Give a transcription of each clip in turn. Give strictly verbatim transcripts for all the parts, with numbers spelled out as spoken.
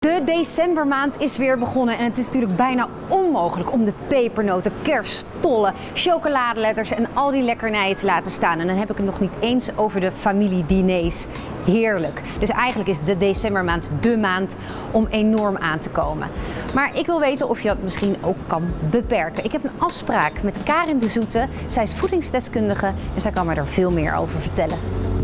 De decembermaand is weer begonnen en het is natuurlijk bijna onmogelijk om de pepernoten, kerststollen, chocoladeletters en al die lekkernijen te laten staan. En dan heb ik het nog niet eens over de familiediners. Heerlijk. Dus eigenlijk is de decembermaand de maand om enorm aan te komen. Maar ik wil weten of je dat misschien ook kan beperken. Ik heb een afspraak met Karin de Zoete. Zij is voedingsdeskundige en zij kan me er veel meer over vertellen.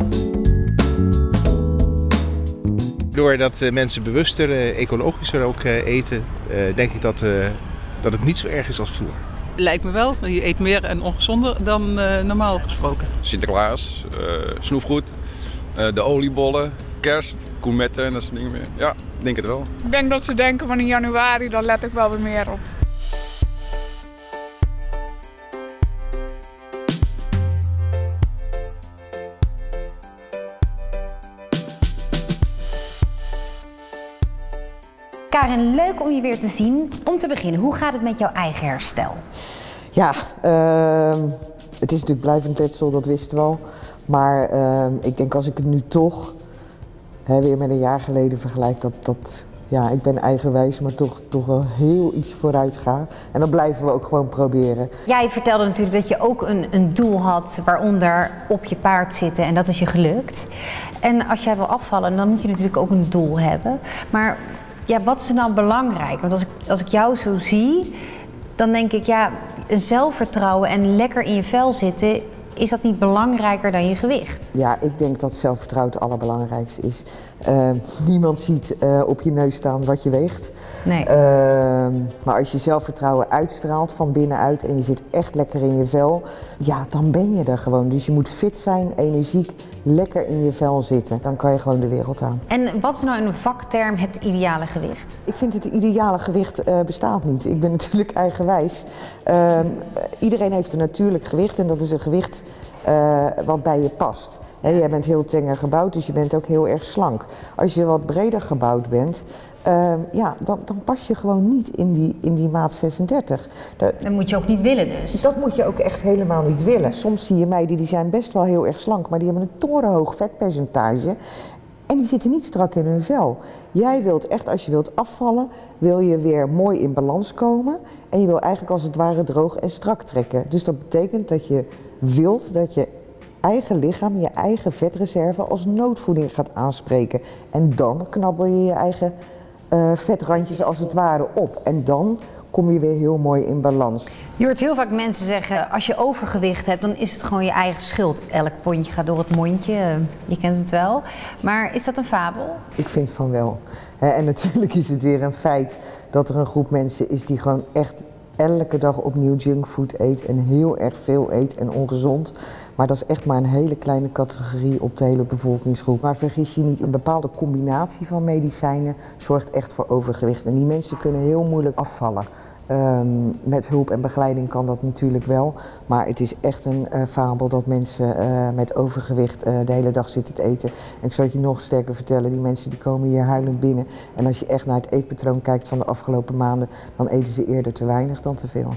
Doordat mensen bewuster, uh, ecologischer ook uh, eten, uh, denk ik dat, uh, dat het niet zo erg is als vroeger. Lijkt me wel. Je eet meer en ongezonder dan uh, normaal gesproken. Sinterklaas, uh, snoepgoed, uh, de oliebollen, kerst, koemetten en dat soort dingen meer. Ja, ik denk het wel. Ik denk dat ze denken van in januari, dan let ik wel weer meer op. Karin, leuk om je weer te zien. Om te beginnen, hoe gaat het met jouw eigen herstel? Ja, uh, het is natuurlijk blijvend letsel, dat wisten we al. Maar uh, ik denk als ik het nu toch hè, weer met een jaar geleden vergelijk, dat, dat ja, ik ben eigenwijs, maar toch, toch wel heel iets vooruit ga. En dat blijven we ook gewoon proberen. Jij vertelde natuurlijk dat je ook een, een doel had, waaronder op je paard zitten, en dat is je gelukt. En als jij wil afvallen, dan moet je natuurlijk ook een doel hebben. Maar ja, wat is er nou belangrijk? Want als ik, als ik jou zo zie, dan denk ik, ja, een zelfvertrouwen en lekker in je vel zitten, is dat niet belangrijker dan je gewicht? Ja, ik denk dat zelfvertrouwen het allerbelangrijkste is. Uh, niemand ziet uh, op je neus staan wat je weegt. Nee. Uh, maar als je zelfvertrouwen uitstraalt van binnenuit en je zit echt lekker in je vel, ja, dan ben je er gewoon. Dus je moet fit zijn, energiek, lekker in je vel zitten. Dan kan je gewoon de wereld aan. En wat is nou in een vakterm het ideale gewicht? Ik vind het ideale gewicht uh, bestaat niet. Ik ben natuurlijk eigenwijs. Uh, iedereen heeft een natuurlijk gewicht en dat is een gewicht uh, wat bij je past. He, jij bent heel tenger gebouwd, dus je bent ook heel erg slank. Als je wat breder gebouwd bent, uh, ja, dan, dan pas je gewoon niet in die, in die maat zesendertig. De, dat moet je ook niet willen dus? Dat moet je ook echt helemaal niet willen. Soms zie je meiden die zijn best wel heel erg slank, maar die hebben een torenhoog vetpercentage. En die zitten niet strak in hun vel. Jij wilt echt, als je wilt afvallen, wil je weer mooi in balans komen. En je wil eigenlijk als het ware droog en strak trekken. Dus dat betekent dat je wilt dat je eigen lichaam, je eigen vetreserve als noodvoeding gaat aanspreken. En dan knabbel je je eigen uh, vetrandjes als het ware op. En dan kom je weer heel mooi in balans. Je hoort heel vaak mensen zeggen, als je overgewicht hebt, dan is het gewoon je eigen schuld. Elk pondje gaat door het mondje, je kent het wel. Maar is dat een fabel? Ik vind van wel. En natuurlijk is het weer een feit dat er een groep mensen is die gewoon echt elke dag opnieuw junkfood eet en heel erg veel eet en ongezond. Maar dat is echt maar een hele kleine categorie op de hele bevolkingsgroep. Maar vergis je niet, een bepaalde combinatie van medicijnen zorgt echt voor overgewicht. En die mensen kunnen heel moeilijk afvallen. Um, met hulp en begeleiding kan dat natuurlijk wel. Maar het is echt een uh, fabel dat mensen uh, met overgewicht uh, de hele dag zitten te eten. En ik zal het je nog sterker vertellen, die mensen die komen hier huilend binnen. En als je echt naar het eetpatroon kijkt van de afgelopen maanden, dan eten ze eerder te weinig dan te veel.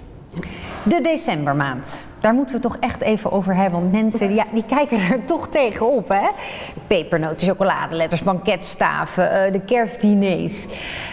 De decembermaand, daar moeten we het toch echt even over hebben, want mensen die, ja, die kijken er toch tegenop, hè? Pepernoten, chocoladeletters, banketstaven, uh, de kerstdiners.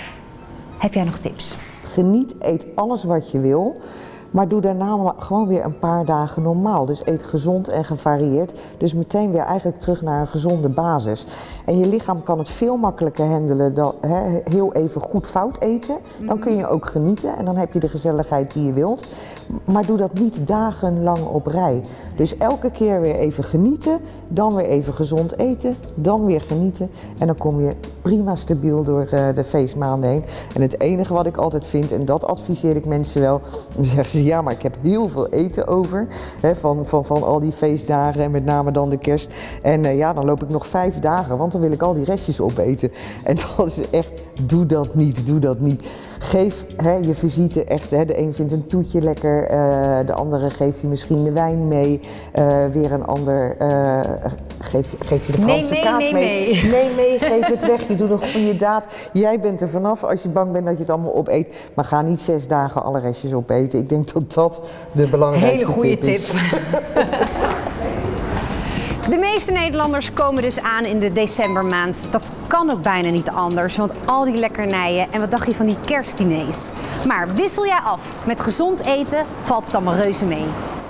Heb jij nog tips? Geniet, eet alles wat je wil, maar doe daarna gewoon weer een paar dagen normaal. Dus eet gezond en gevarieerd. Dus meteen weer eigenlijk terug naar een gezonde basis. En je lichaam kan het veel makkelijker handelen dan he, heel even goed fout eten. Dan kun je ook genieten en dan heb je de gezelligheid die je wilt. Maar doe dat niet dagenlang op rij. Dus elke keer weer even genieten, dan weer even gezond eten, dan weer genieten. En dan kom je prima stabiel door uh, de feestmaanden heen. En het enige wat ik altijd vind, en dat adviseer ik mensen wel, dan zeggen ze ja, maar ik heb heel veel eten over. Hè, van, van, van al die feestdagen en met name dan de kerst. En uh, ja, dan loop ik nog vijf dagen, want dan wil ik al die restjes opeten. En dat is echt, doe dat niet, doe dat niet. Geef hè, je visite echt, hè, de een vindt een toetje lekker, uh, de andere geef je misschien de wijn mee, uh, weer een ander uh, geef, geef je de Franse nee, nee, kaas nee, mee. Nee, nee, nee, geef het weg, je doet een goede daad. Jij bent er vanaf als je bang bent dat je het allemaal opeet, maar ga niet zes dagen alle restjes opeten. Ik denk dat dat de belangrijkste hele goede tip is. tip. De meeste meeste Nederlanders komen dus aan in de decembermaand. Dat kan ook bijna niet anders, want al die lekkernijen en wat dacht je van die kerstdiners? Maar wissel jij af met gezond eten, valt het allemaal reuze mee.